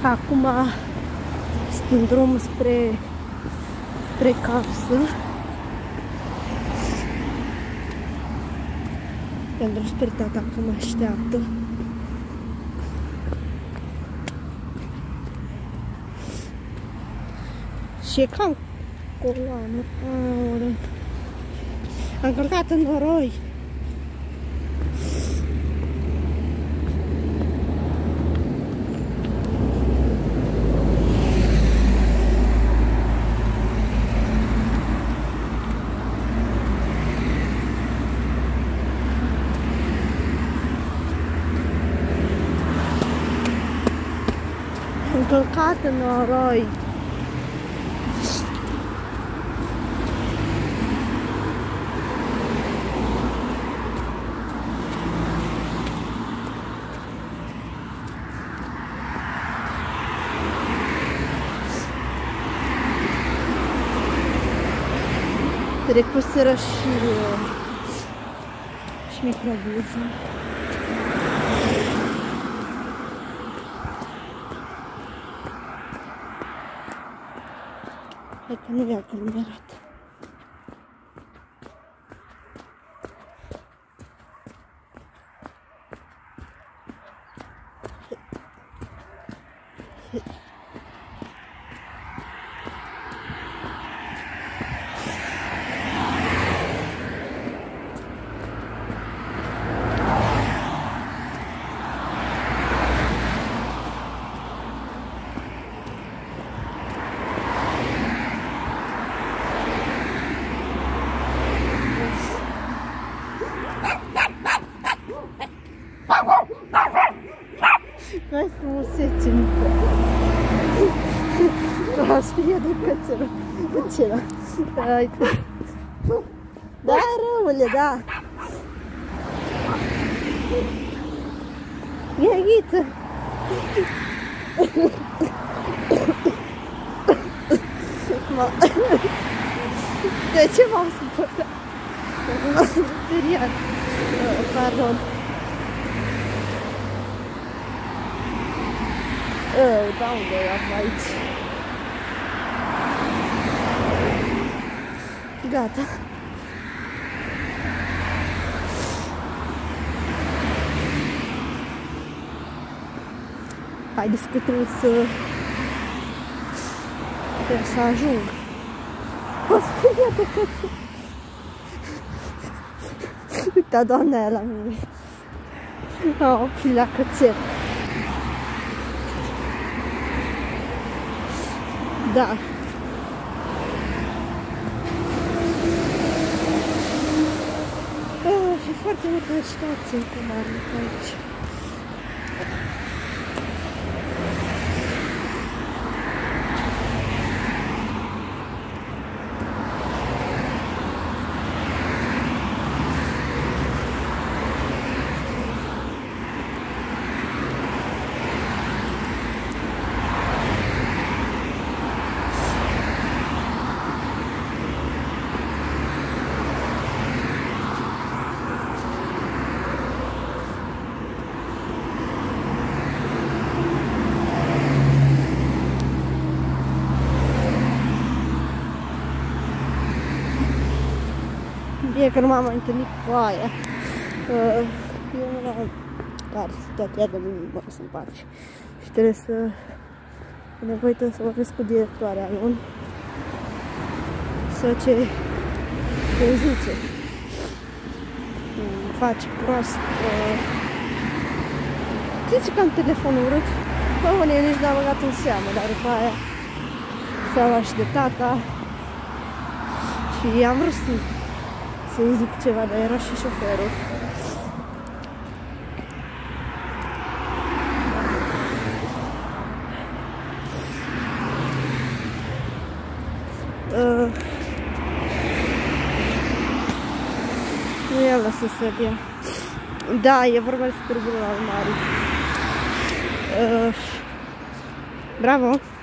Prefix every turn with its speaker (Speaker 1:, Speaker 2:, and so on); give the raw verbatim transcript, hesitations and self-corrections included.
Speaker 1: Acum sunt în drum spre, spre casă. Pentru sper tata că mă așteaptă. Și e cam coloană. Aoleu. Am călcat în noroi. Am călcat în noroi. Trecuseră și, și microbuzul. Hai că nu i-a aglomerat. Hai frumusețe, mică. A speriat de cățelă. Cățelă. Uite. Da, răule, da. Ia ghiță. De ce m-am supărat? M-am speriat. Pardon. Oh, da unde eram aici. Gata. Haideți că trebuie să... Trebuie să ajung. O speriat de cățel. Uita, doamna aia la mine. A oprit la cățel. Da. Oh, e foarte multă agitație în comarnic aici. Bine că nu m-am mai întâlnit cu aia. Eu nu am care situația de mine mă să-mi place. Și trebuie să... E nevoie să vorbesc cu directoarea lui. Să ce... ce zice. Îmi face prost. Zice că am telefonul urât. Bă, unii nici n-am băgat în seamă, dar după aia s-a luat și de tata. Și am vrut să... să-i zic ceva, dar era și șoferul. Uh, nu i-am lăsat să dea. Da, e vorba despre bunul al mare. Uh, bravo!